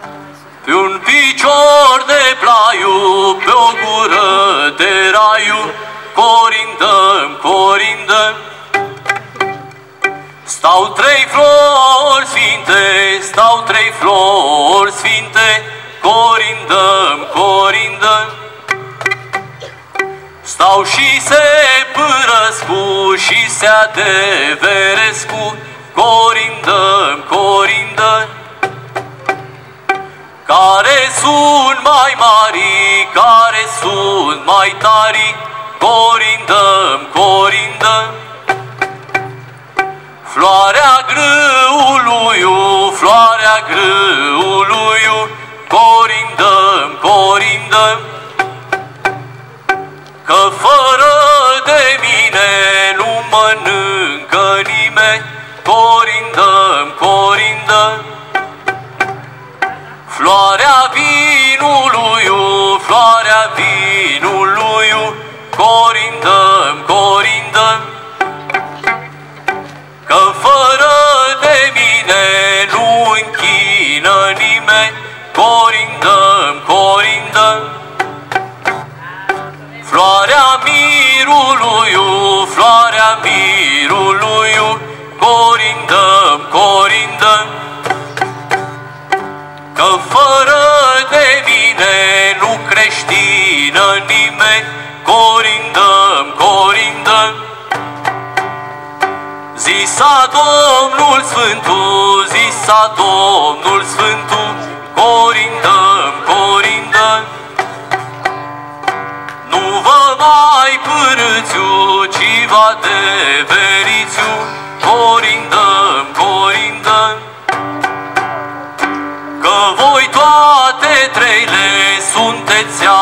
Pe un picior de plaiu, pe o gură de raiu, corindăm, corindăm. Stau trei flori sfinte, stau trei flori sfinte, corindăm, corindăm. Stau și se părăscu și se adeverescu, corindăm, corindăm. Care sunt mai mari, care sunt mai tari, corindăm, corindăm. Floarea grâului, floarea grâului, corindăm, corindăm. Că fără de mine nu mănâncă nimeni, corindăm, corindăm. Floarea vinului, floarea vinului, corindăm, corindăm. Că fără de mine nu închină nimeni, corindăm, corindăm. Floarea mirului, floarea mirului, corindăm, corindăm. Că fără de mine nu creștină nimeni, corindăm, corindăm. Zisa Domnul Sfântul, zisa Domnul Sfântul, corindăm, corindăm. Nu vă mai părâțiu, ci vă adeverițiu, corindăm, corindăm. Că voi toate treile sunteți